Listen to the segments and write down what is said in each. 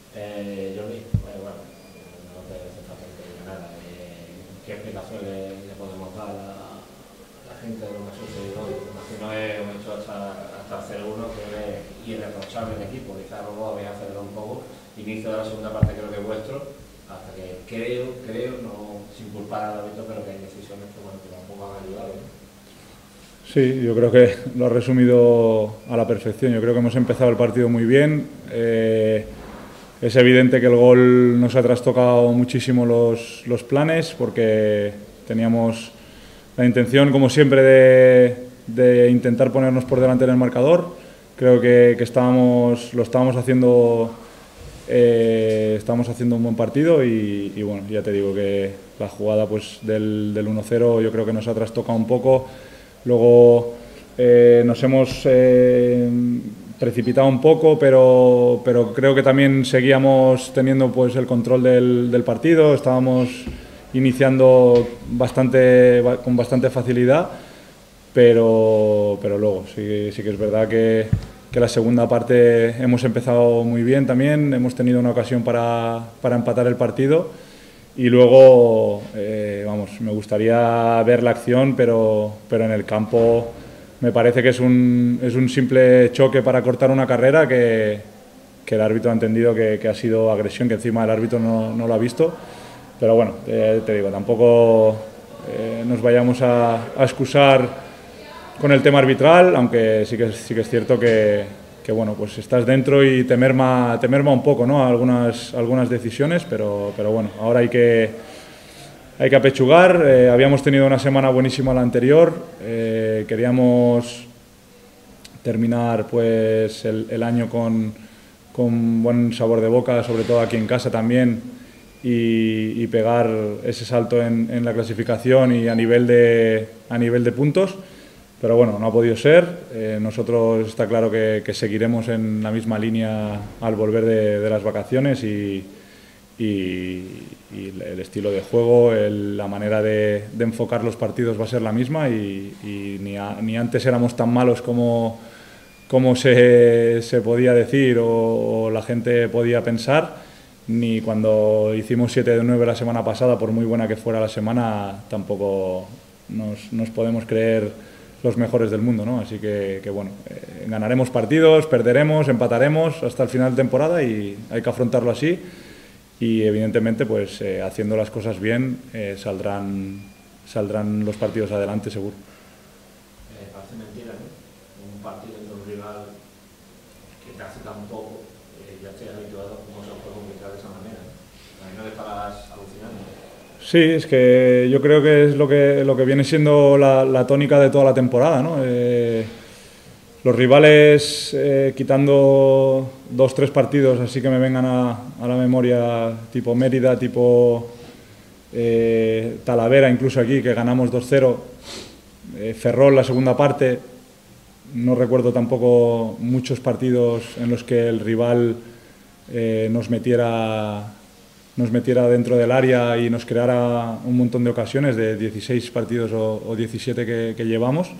Jordi, bueno, no te hace falta que diga nada. ¿Qué explicación le podemos dar a la gente de lo que ha sucedido hoy? Imagino es un hecho hasta el 0-1 que es irreprochable el equipo. Quizás luego habéis acelerado un poco. Inicio de la segunda parte creo que es vuestro, hasta que creo, no sin culpar al árbitro, pero que hay decisiones que, bueno, que tampoco han ayudado, ¿no? Sí, yo creo que lo has resumido a la perfección. Yo creo que hemos empezado el partido muy bien. Es evidente que el gol nos ha trastocado muchísimo los planes, porque teníamos la intención, como siempre, de intentar ponernos por delante en el marcador. Creo que lo estábamos haciendo un buen partido y bueno, ya te digo que la jugada pues del 1-0 yo creo que nos ha trastocado un poco. Luego nos hemos precipitado un poco, pero creo que también seguíamos teniendo pues el control del partido. Estábamos iniciando con bastante facilidad, pero luego sí que es verdad que la segunda parte hemos empezado muy bien también. Hemos tenido una ocasión para empatar el partido. Y luego, me gustaría ver la acción, pero en el campo me parece que es un simple choque para cortar una carrera que el árbitro ha entendido que ha sido agresión, que encima el árbitro no lo ha visto. Pero bueno, te digo, tampoco nos vayamos a excusar con el tema arbitral, aunque sí que es cierto que bueno, pues estás dentro y te merma un poco, ¿no? Algunas decisiones, pero bueno, ahora hay que apechugar. Habíamos tenido una semana buenísima la anterior, queríamos terminar pues el año con buen sabor de boca, sobre todo aquí en casa también, y pegar ese salto en la clasificación y a nivel de puntos. Pero bueno, no ha podido ser. Nosotros está claro que seguiremos en la misma línea al volver de las vacaciones y el estilo de juego, la manera de enfocar los partidos va a ser la misma y ni antes éramos tan malos como se podía decir o la gente podía pensar, ni cuando hicimos 7 de 9 la semana pasada, por muy buena que fuera la semana, tampoco nos podemos creer los mejores del mundo, ¿no? Así que bueno, ganaremos partidos, perderemos, empataremos hasta el final de temporada y hay que afrontarlo así y evidentemente pues haciendo las cosas bien saldrán los partidos adelante seguro. Parece mentira, ¿no? Un partido entre un rival que te hace tan poco, ya estoy habituado a cómo se puede complicar de esa manera, ¿no? A mí no te estarás alucinando. Sí, es que yo creo que es lo que viene siendo la tónica de toda la temporada, ¿no? Los rivales, quitando 2-3 partidos así que me vengan a la memoria, tipo Mérida, tipo Talavera, incluso aquí, que ganamos 2-0, Ferrol la segunda parte, no recuerdo tampoco muchos partidos en los que el rival nos metiera dentro del área y nos creara un montón de ocasiones, de 16 partidos o 17 que llevamos.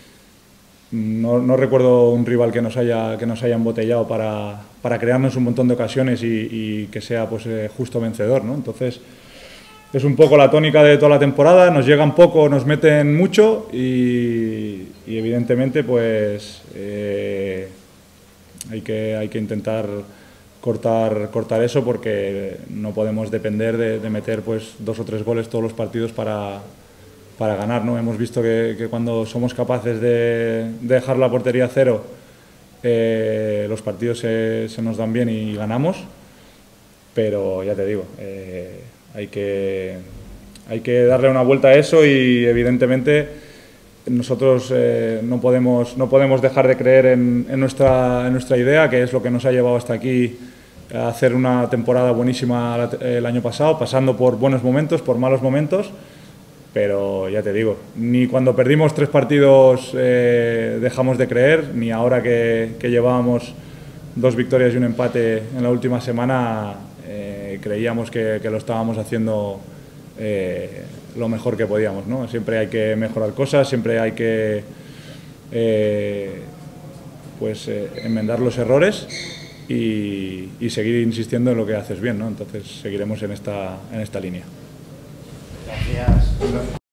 No recuerdo un rival que nos haya embotellado para crearnos un montón de ocasiones y que sea pues, justo vencedor, ¿no? Entonces, es un poco la tónica de toda la temporada. Nos llegan poco, nos meten mucho y evidentemente pues hay que intentar cortar eso, porque no podemos depender de meter pues 2 o 3 goles todos los partidos para ganar, ¿no? Hemos visto que cuando somos capaces de dejar la portería a cero, los partidos se nos dan bien y ganamos, pero ya te digo, hay que darle una vuelta a eso y evidentemente nosotros no podemos dejar de creer en nuestra idea, que es lo que nos ha llevado hasta aquí a hacer una temporada buenísima el año pasado, pasando por buenos momentos, por malos momentos, pero ya te digo, ni cuando perdimos 3 partidos dejamos de creer, ni ahora que llevábamos 2 victorias y un empate en la última semana creíamos que lo estábamos haciendo lo mejor que podíamos, ¿no? Siempre hay que mejorar cosas, siempre hay que enmendar los errores y seguir insistiendo en lo que haces bien, ¿no? Entonces seguiremos en esta línea. Gracias.